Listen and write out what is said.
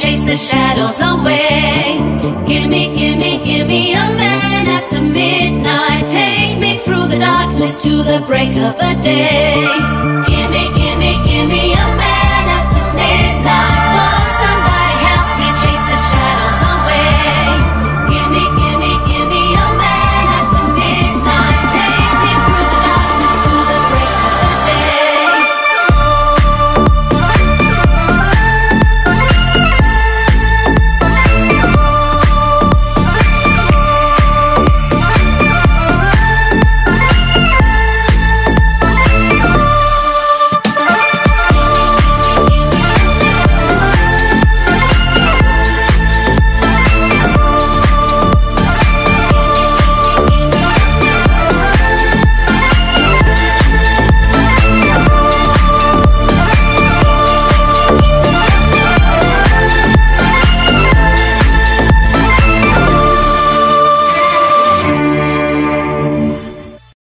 chase the shadows away. Give me a man after midnight. Take me through the darkness to the break of the day.